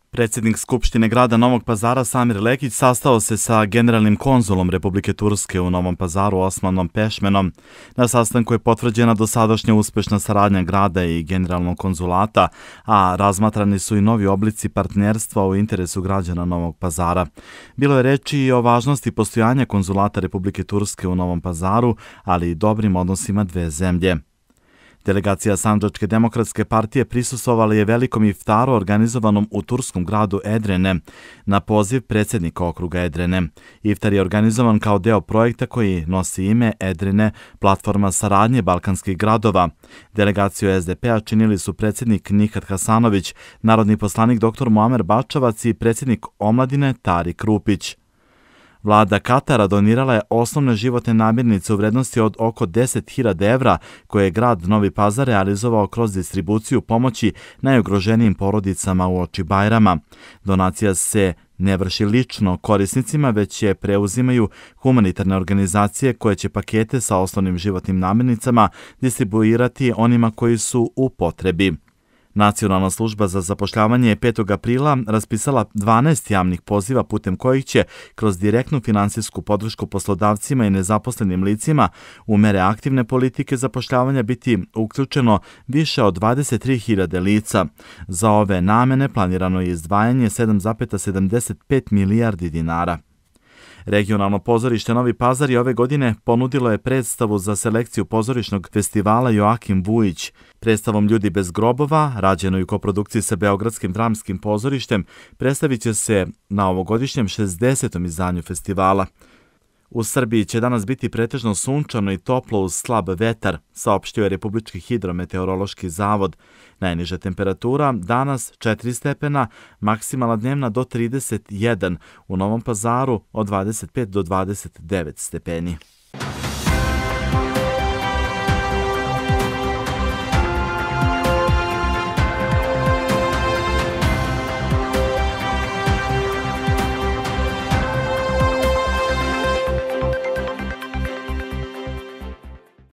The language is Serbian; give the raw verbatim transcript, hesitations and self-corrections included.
Predsjednik Skupštine grada Novog Pazara Samir Lekić sastao se sa generalnim konzulom Republike Turske u Novom Pazaru Osmanom Pešmenom. Na sastanku je potvrđena dosadašnja uspešna saradnja grada i generalnog konzulata, a razmatrani su i novi oblici partnerstva u interesu građana Novog Pazara. Bilo je reči i o važnosti postojanja konzulata Republike Turske u Novom Pazaru, ali i dobrim odnosima dve zemlje. Delegacija Sandžačke demokratske partije prisustvovala je velikom iftaru organizovanom u turskom gradu Edrene na poziv predsjednika okruga Edrene. Iftar je organizovan kao deo projekta koji nosi ime Edrene, platforma saradnje balkanskih gradova. Delegaciju es de pe-a činili su predsjednik Nihat Hasanović, narodni poslanik doktor Muamer Bačavac i predsjednik omladine Tarik Rupić. Vlada Katara donirala je osnovne životne namirnice u vrednosti od oko deset hiljada evra koje je grad Novi Pazar realizovao kroz distribuciju pomoći najugroženijim porodicama uoči Bajrama. Donacija se ne vrši lično korisnicima, već je preuzimaju humanitarne organizacije koje će pakete sa osnovnim životnim namirnicama distribuirati onima koji su u potrebi. Nacionalna služba za zapošljavanje je petog aprila raspisala dvanaest javnih poziva putem kojih će kroz direktnu finansijsku podršku poslodavcima i nezaposlenim licima u mere aktivne politike zapošljavanja biti uključeno više od dvadeset tri hiljade lica. Za ove namene planirano je izdvajanje sedam zarez sedamdeset pet milijardi dinara. Regionalno pozorište Novi Pazar je ove godine ponudilo je predstavu za selekciju pozorišnog festivala Joakim Vujić. Predstavom Ljudi bez grobova, rađenoj u koprodukciji sa Beogradskim dramskim pozorištem, predstavit će se na ovogodišnjem šezdesetom izdanju festivala. U Srbiji će danas biti pretežno sunčano i toplo uz slab vetar, saopštio je Republički hidrometeorološki zavod. Najniža temperatura danas četiri stepena, maksimalna dnevna do trideset jedan, u Novom Pazaru od dvadeset pet do dvadeset devet stepeni.